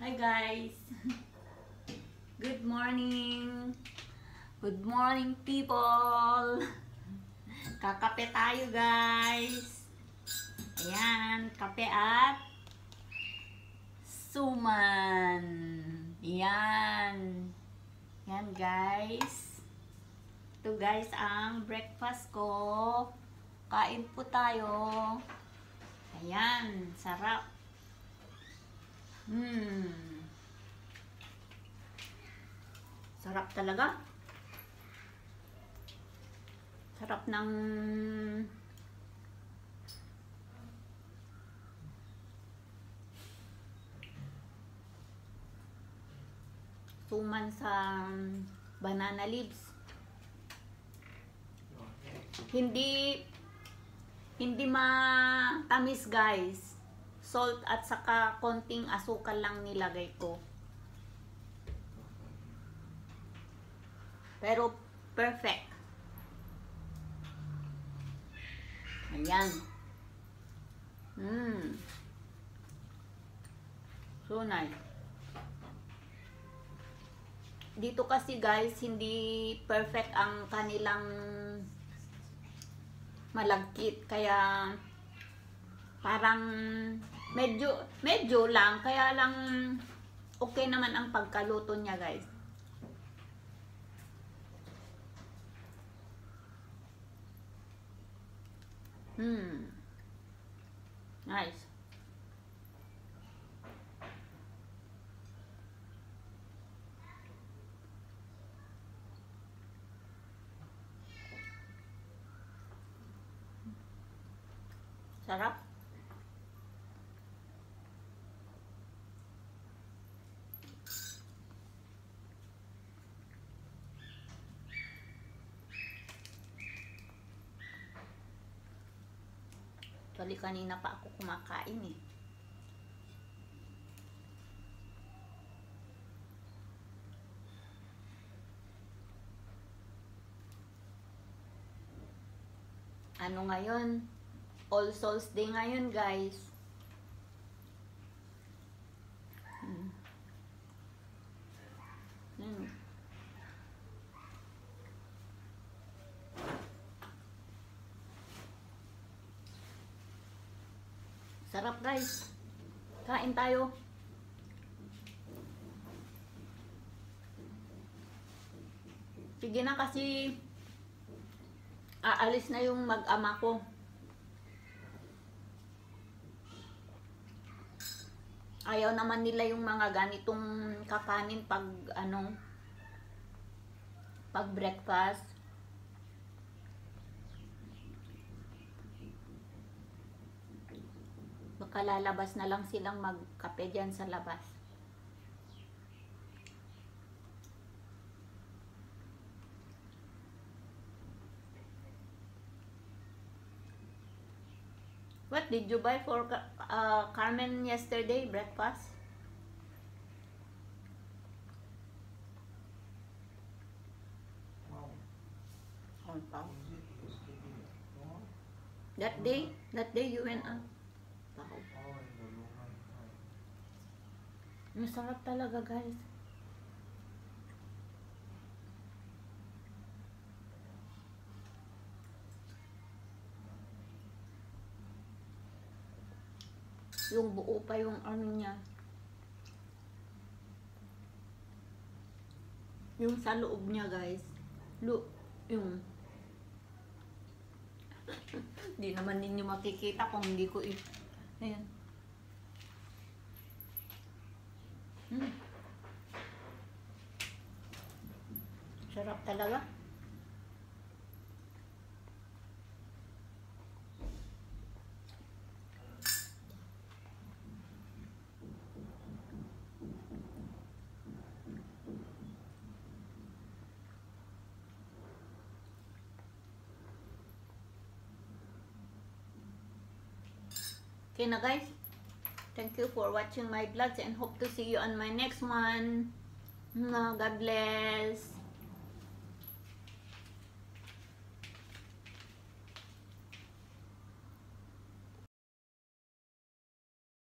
Hi guys! Good morning! Good morning people! Kakape tayo guys! Ayan, kape at suman! Ayan! Ayan guys! Ito guys ang breakfast ko. Kain po tayo. Ayan, sarap! Sarap talaga. Sarap ng suman sa banana leaves. Hindi matamis guys. Salt at saka konting asukal lang nilagay ko. Pero perfect. Ayan. So nice. Dito kasi guys, hindi perfect ang kanilang malagkit. Kaya parang medyo lang, kaya lang okay naman ang pagkaluto niya guys. Nice. Sarap. Actually, kanina pa ako kumakain eh. Ano ngayon? All Souls Day ngayon, guys. Sarap guys. Kain tayo. Sige na kasi aalis na yung mag-ama ko. Ayaw naman nila yung mga ganitong kakanin pag pag breakfast. Baka lalabas na lang silang magkape dyan sa labas. What did you buy for Carmen yesterday, breakfast? That day you went out. Masarap talaga guys. Yung buo pa yung niya. Yung sa loob niya guys. Yung hindi naman ninyo makikita kung hindi ko ayan. Sarap talaga. Okay na guys. Thank you for watching my vlogs and hope to see you on my next one. God bless.